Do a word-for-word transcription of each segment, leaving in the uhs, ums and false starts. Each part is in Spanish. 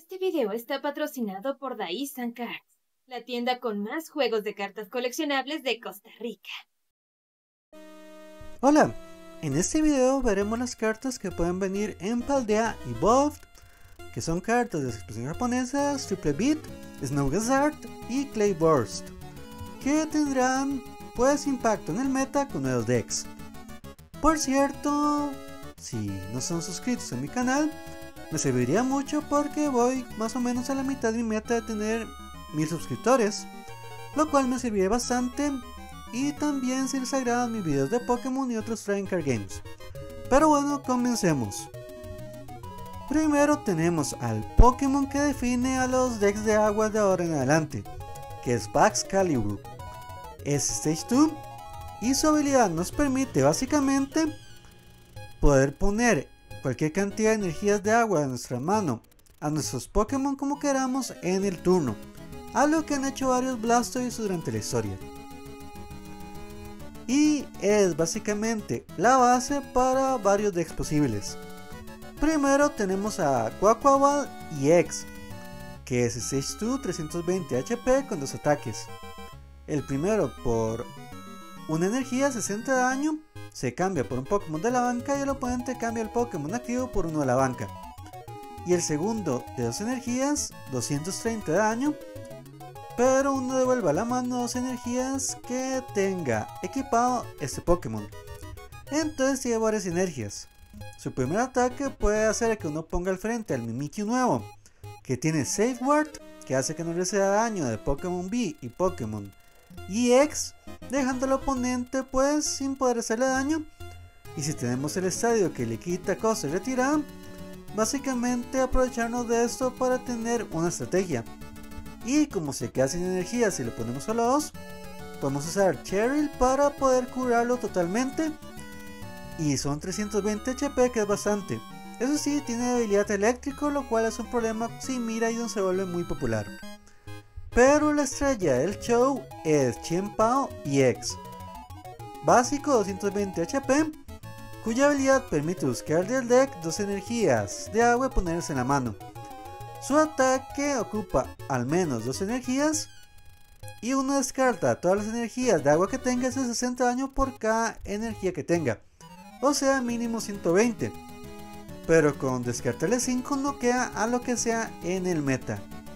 Este video está patrocinado por Dice and Cards, la tienda con más juegos de cartas coleccionables de Costa Rica. Hola, en este video veremos las cartas que pueden venir en Paldea y Evolved, que son cartas de expresión japonesa, Triple Beat, Snow Gazard y Clay Burst, que tendrán pues impacto en el meta con nuevos decks. Por cierto, si no son suscritos a mi canal, me serviría mucho porque voy más o menos a la mitad de mi meta de tener mil suscriptores, lo cual me serviría bastante, y también si les agradan mis videos de Pokémon y otros trading card games. Pero bueno, comencemos. Primero tenemos al Pokémon que define a los decks de agua de ahora en adelante, que es Baxcalibur. Es Stage dos y su habilidad nos permite básicamente poder poner cualquier cantidad de energías de agua de nuestra mano a nuestros Pokémon como queramos en el turno, algo que han hecho varios Blastoise durante la historia. Y es básicamente la base para varios decks posibles. Primero tenemos a Quaquaval y X, que es Stage dos, trescientos veinte H P con dos ataques. El primero por una energía, sesenta de daño, se cambia por un Pokémon de la banca y el oponente cambia el Pokémon activo por uno de la banca. Y el segundo de dos energías, doscientos treinta de daño, pero uno devuelve a la mano dos energías que tenga equipado este Pokémon. Entonces tiene varias sinergias. Su primer ataque puede hacer que uno ponga al frente al Mimikyu nuevo, que tiene Safeguard, que hace que no reciba daño de Pokémon B y Pokémon E X, dejando al oponente pues sin poder hacerle daño. Y si tenemos el estadio que le quita cosa y retirada, básicamente aprovecharnos de esto para tener una estrategia. Y como se queda sin energía si le ponemos solo dos, podemos usar Cheryl para poder curarlo totalmente. Y son trescientos veinte H P, que es bastante. Eso sí, tiene habilidad eléctrico, lo cual es un problema si Miraidon se vuelve muy popular. Pero la estrella del show es Chien-Pao E X, básico doscientos veinte H P, cuya habilidad permite buscar del deck dos energías de agua y ponerlas en la mano. Su ataque ocupa al menos dos energías y uno descarta todas las energías de agua que tenga, hace sesenta daño por cada energía que tenga, o sea mínimo ciento veinte, pero con descartarle cinco no queda a lo que sea en el meta.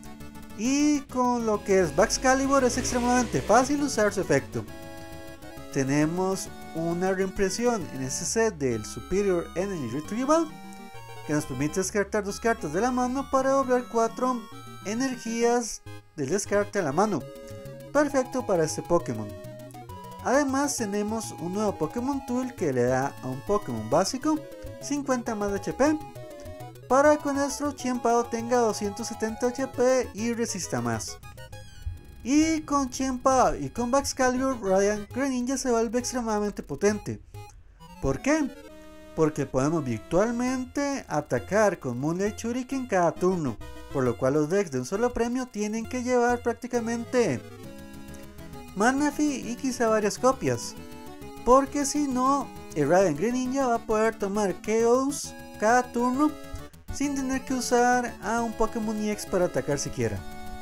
Y con lo que es Baxcalibur es extremadamente fácil usar su efecto. Tenemos una reimpresión en este set del Superior Energy Retrieval, que nos permite descartar dos cartas de la mano para doblar cuatro energías del descarte a la mano, perfecto para este Pokémon. Además tenemos un nuevo Pokémon Tool que le da a un Pokémon básico cincuenta más de H P, para que nuestro Chien-Pao tenga doscientos setenta H P y resista más. Y con Chien-Pao y con Baxcalibur, Radiant Greninja se vuelve extremadamente potente. ¿Por qué? Porque podemos virtualmente atacar con Moonlight Shuriken cada turno, por lo cual los decks de un solo premio tienen que llevar prácticamente Manaphy y quizá varias copias, porque si no, el Radiant Greninja va a poder tomar K Os cada turno sin tener que usar a un Pokémon E X para atacar siquiera.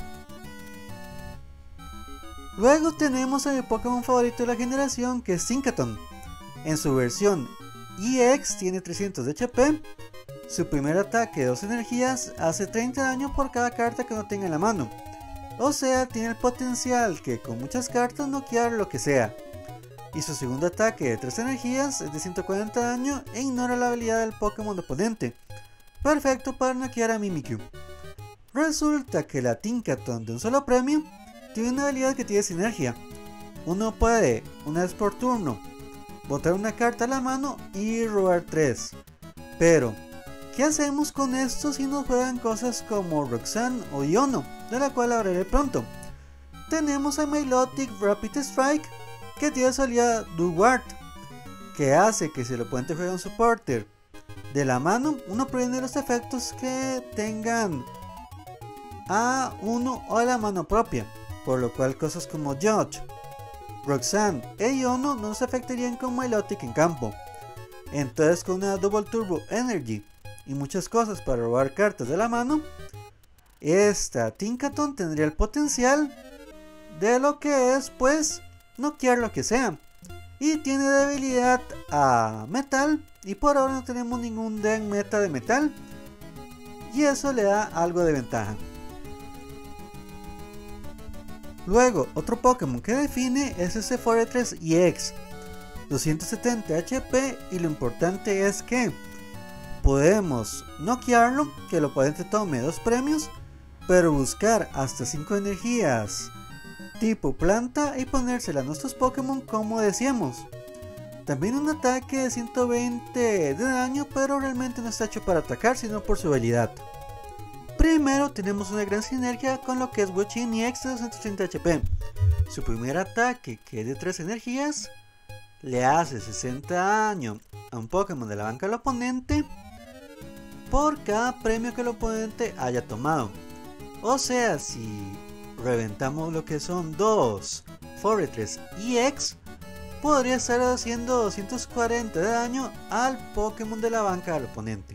Luego tenemos a mi Pokémon favorito de la generación, que es Tinkaton. En su versión E X tiene trescientos de H P, su primer ataque de dos energías hace treinta daño por cada carta que no tenga en la mano, o sea tiene el potencial que con muchas cartas noquear lo que sea. Y su segundo ataque de tres energías es de ciento cuarenta daño e ignora la habilidad del Pokémon oponente, perfecto para noquear a Mimikyu. Resulta que la Tinkaton de un solo premio tiene una habilidad que tiene sinergia. Uno puede, una vez por turno, botar una carta a la mano y robar tres. Pero, ¿qué hacemos con esto si nos juegan cosas como Roxanne o Iono, de la cual hablaré pronto? Tenemos a Milotic Rapid Strike, que tiene su habilidad Do Ward, que hace que si el oponente juega un supporter de la mano, uno previene los efectos que tengan a uno o a la mano propia, por lo cual cosas como Judge, Roxanne e Iono no se afectarían con Milotic en campo. Entonces con una Double Turbo Energy y muchas cosas para robar cartas de la mano, esta Tinkaton tendría el potencial de lo que es pues noquear lo que sea. Y tiene debilidad a metal. Y por ahora no tenemos ningún deck meta de metal. Y eso le da algo de ventaja. Luego, otro Pokémon que define es ese Forretress E X. doscientos setenta H P. Y lo importante es que podemos noquearlo, que el oponente tome dos premios, pero buscar hasta cinco energías tipo planta y ponérsela a nuestros Pokémon como decíamos. También un ataque de ciento veinte de daño, pero realmente no está hecho para atacar, sino por su habilidad. Primero tenemos una gran sinergia con lo que es Wo-Chien E X de doscientos treinta H P. Su primer ataque, que es de tres energías, le hace sesenta daño a un Pokémon de la banca del oponente por cada premio que el oponente haya tomado. O sea, si reventamos lo que son dos Forretress E X, podría estar haciendo doscientos cuarenta de daño al Pokémon de la banca del oponente.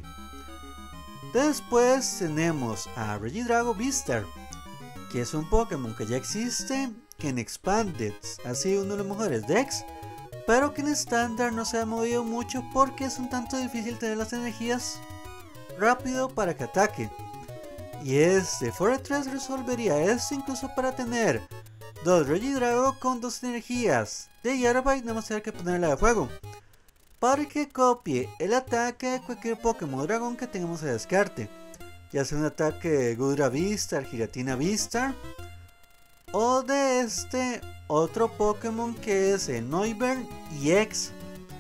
Después tenemos a Regidrago Beastar, que es un Pokémon que ya existe, que en Expanded ha sido uno de los mejores decks, pero que en estándar no se ha movido mucho porque es un tanto difícil tener las energías rápido para que ataque. Y este Forretress resolvería esto incluso para tener dos Regidrago con dos energías de Hierbite, nada más tener que ponerla de fuego para que copie el ataque de cualquier Pokémon dragón que tengamos de descarte, ya sea un ataque de Goodra Beastar, Giratina Beastar, o de este otro Pokémon que es el Noivern E X,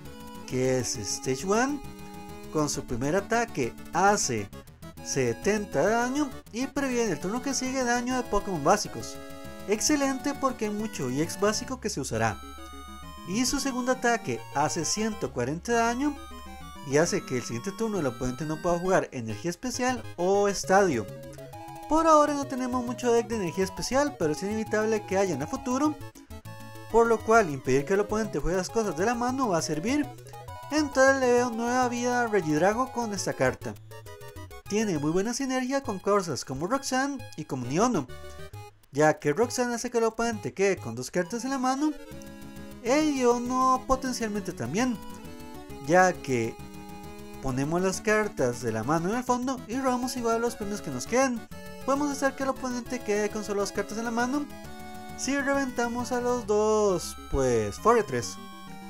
que es Stage uno. Con su primer ataque hace setenta de daño y previene el turno que sigue daño de Pokémon básicos. Excelente porque hay mucho E X básico que se usará. Y su segundo ataque hace ciento cuarenta de daño y hace que el siguiente turno el oponente no pueda jugar energía especial o estadio. Por ahora no tenemos mucho deck de energía especial, pero es inevitable que haya en el futuro, por lo cual impedir que el oponente juegue las cosas de la mano va a servir. Entonces le veo nueva vida a Regidrago con esta carta. Tiene muy buena sinergia con cosas como Roxanne y como Niono, ya que Roxanne hace que el oponente quede con dos cartas en la mano, e Niono potencialmente también, ya que ponemos las cartas de la mano en el fondo y robamos igual los premios que nos queden. Podemos hacer que el oponente quede con solo dos cartas en la mano si reventamos a los dos pues Forretress.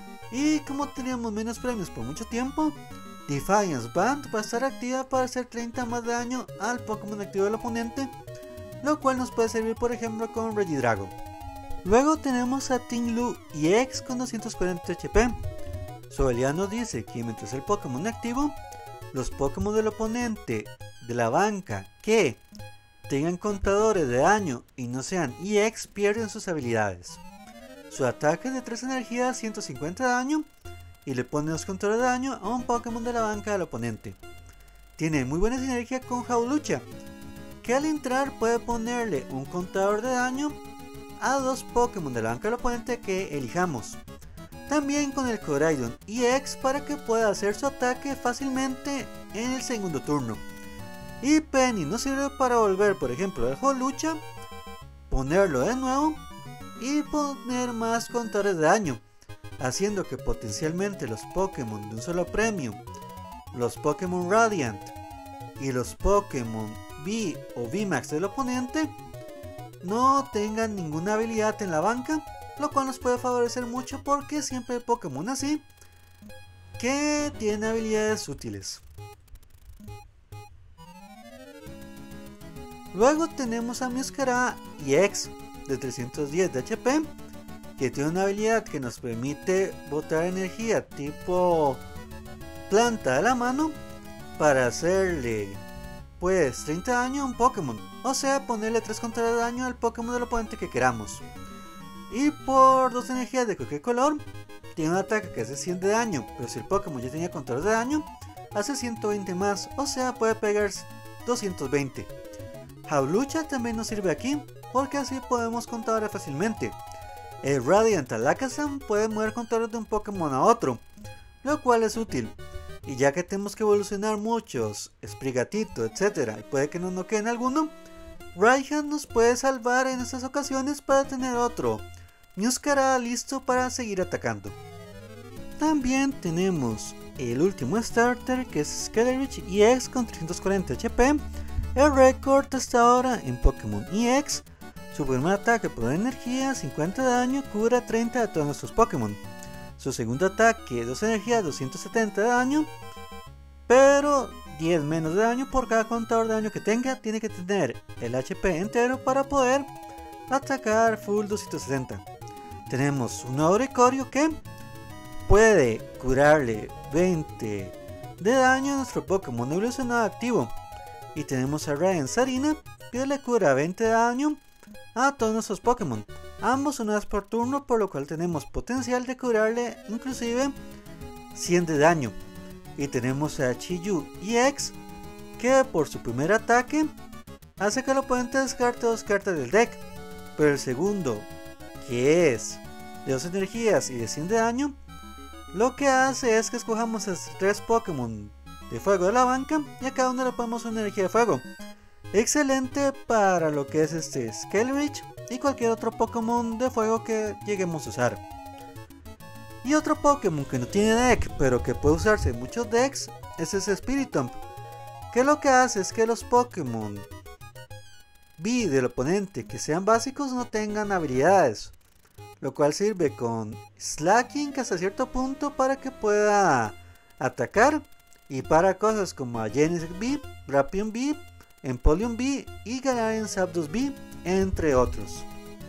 Y como teníamos menos premios por mucho tiempo, Defiance Band va a estar activa para hacer treinta más daño al Pokémon activo del oponente, lo cual nos puede servir por ejemplo con Regidrago. Luego tenemos a Ting-Lu E X con doscientos cuarenta H P. Su habilidad nos dice que mientras el Pokémon activo, los Pokémon del oponente de la banca que tengan contadores de daño y no sean E X pierden sus habilidades. Su ataque es de tres energías, ciento cincuenta de daño, y le pone dos contadores de daño a un Pokémon de la banca del oponente. Tiene muy buena sinergia con Hawlucha, que al entrar puede ponerle un contador de daño a dos Pokémon de la banca del oponente que elijamos. También con el Koraidon E X para que pueda hacer su ataque fácilmente en el segundo turno. Y Penny nos sirve para volver por ejemplo al Hawlucha, ponerlo de nuevo y poner más contadores de daño, haciendo que potencialmente los Pokémon de un solo premio, los Pokémon Radiant y los Pokémon V o V max del oponente no tengan ninguna habilidad en la banca, lo cual nos puede favorecer mucho porque siempre hay Pokémon así que tienen habilidades útiles. Luego tenemos a Meowscarada E X de trescientos diez de H P, que tiene una habilidad que nos permite botar energía tipo planta de la mano para hacerle pues treinta daño a un Pokémon, o sea ponerle tres contadores de daño al Pokémon del oponente que queramos. Y por dos energías de cualquier color tiene un ataque que hace cien de daño, pero si el Pokémon ya tenía contadores de daño hace ciento veinte más, o sea puede pegar doscientos veinte. Hawlucha también nos sirve aquí porque así podemos contar fácilmente. El Radiant Alakazam puede mover contadores de un Pokémon a otro, lo cual es útil. Y ya que tenemos que evolucionar muchos, Sprigatito, etcétera, y puede que no nos queden alguno, Raihan nos puede salvar en estas ocasiones para tener otro Meowscarada listo para seguir atacando. También tenemos el último starter, que es Skeletrich E X con trescientos cuarenta H P, el récord hasta ahora en Pokémon E X. Su primer ataque por energía, cincuenta de daño, cura treinta de todos nuestros Pokémon. Su segundo ataque, dos energías, doscientos setenta de daño, pero diez menos de daño por cada contador de daño que tenga. Tiene que tener el H P entero para poder atacar full doscientos sesenta. Tenemos un nuevo Oricorio que puede curarle veinte de daño a nuestro Pokémon evolucionado activo. Y tenemos a Ryan Sarina que le cura veinte de daño a todos nuestros Pokémon, ambos una vez por turno, por lo cual tenemos potencial de curarle inclusive cien de daño. Y tenemos a Chiyu E X que por su primer ataque hace que el oponente descarte dos cartas del deck, pero el segundo, que es de dos energías y de cien de daño, lo que hace es que escojamos a tres Pokémon de fuego de la banca y a cada uno le ponemos una energía de fuego. Excelente para lo que es este Skeletrich y cualquier otro Pokémon de fuego que lleguemos a usar. Y otro Pokémon que no tiene deck pero que puede usarse en muchos decks es ese Spiritomb, que lo que hace es que los Pokémon B del oponente que sean básicos no tengan habilidades, lo cual sirve con Slacking hasta cierto punto para que pueda atacar, y para cosas como a Genesect B, Drapion B, Empoleon B y Galarian Zapdos B, entre otros.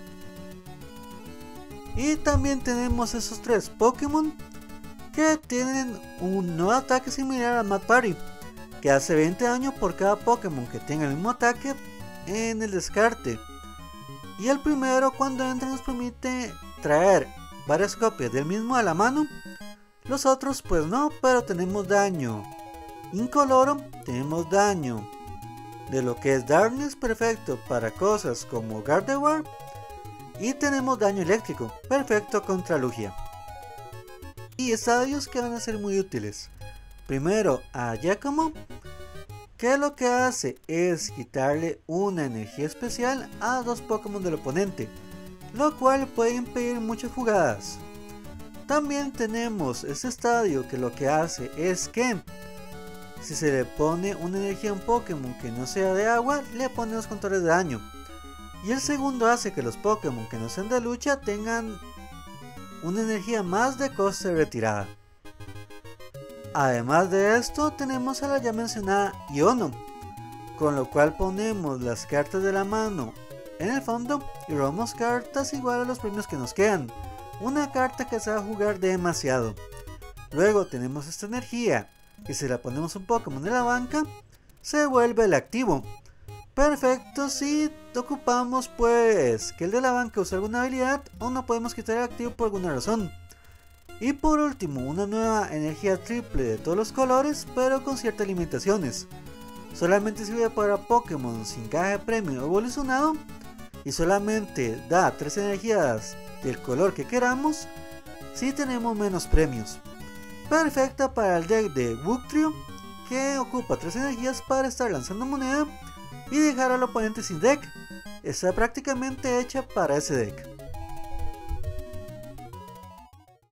Y también tenemos esos tres Pokémon que tienen un nuevo ataque similar a Mad Party, que hace veinte daño por cada Pokémon que tenga el mismo ataque en el descarte. Y el primero, cuando entra, nos permite traer varias copias del mismo a la mano. Los otros pues no, pero tenemos daño incoloro, tenemos daño de lo que es Darkness, perfecto para cosas como Gardevoir, y tenemos daño eléctrico, perfecto contra Lugia. Y estadios que van a ser muy útiles. Primero a Giacomo, que lo que hace es quitarle una energía especial a dos Pokémon del oponente, lo cual puede impedir muchas jugadas. También tenemos este estadio que lo que hace es que si se le pone una energía a un Pokémon que no sea de agua, le pone dos contadores de daño. Y el segundo hace que los Pokémon que no sean de lucha tengan una energía más de coste de retirada. Además de esto, tenemos a la ya mencionada Iono, con lo cual ponemos las cartas de la mano en el fondo y robamos cartas igual a los premios que nos quedan. Una carta que se va a jugar demasiado. Luego tenemos esta energía y si la ponemos un Pokémon de la banca, se vuelve el activo. Perfecto si ocupamos pues que el de la banca use alguna habilidad o no podemos quitar el activo por alguna razón. Y por último, una nueva energía triple de todos los colores, pero con ciertas limitaciones. Solamente sirve para Pokémon sin caja de premio evolucionado y solamente da tres energías del color que queramos si tenemos menos premios. Perfecta para el deck de Wugtrio, que ocupa tres energías para estar lanzando moneda y dejar al oponente sin deck. Está prácticamente hecha para ese deck.